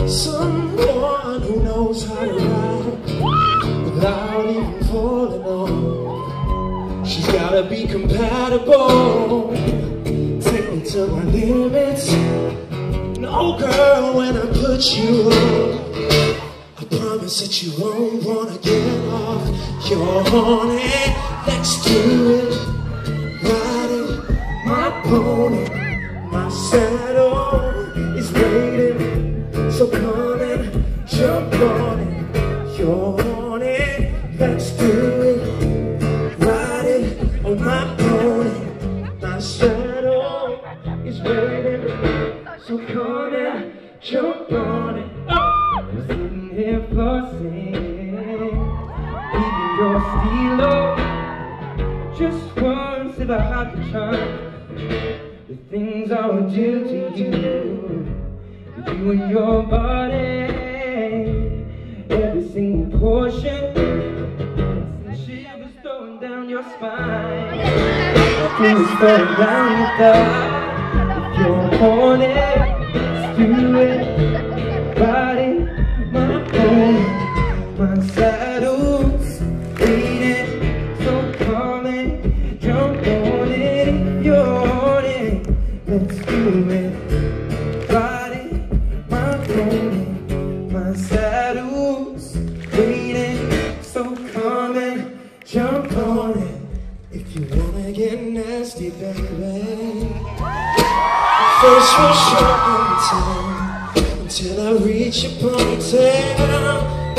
Someone who knows how to ride without even falling on. She's gotta be compatible, take me to my limits. No girl, when I put you on, I promise that you won't wanna get off. You're horny next to it, riding my pony. My saddle is waiting, so come and jump on it. You're horny next to it, riding on my pony. My saddle is waiting, so come and jump on it. I'm sitting here flossing, leaving your stilo. Just once if I had the chance, the things I would do to you and your body, every single portion, shivers throwing down your spine, feels throwing down your thigh. If you're horny, let's do it, riding my pony. My saddle's waiting, so come and jump on it. If you're horny, let's do it, riding my pony. My saddle's waiting, so come and jump on it. If you wanna get nasty, baby, first we'll show time until I reach your ponytail.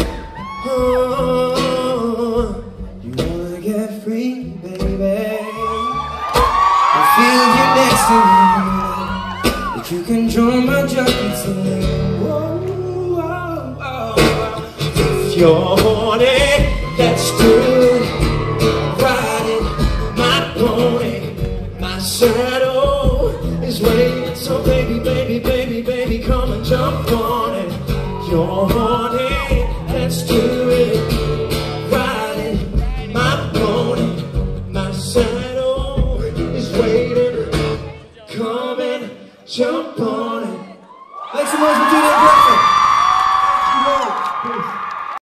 Oh, you wanna get free, baby? I feel you next to me, but you control my junkie tonight. Whoa, whoa, whoa. If you're horny, let's do it, riding my pony. My saddle is waiting, so baby, baby, baby, baby, come and jump on it. You're horny, let's do it, riding my pony. My saddle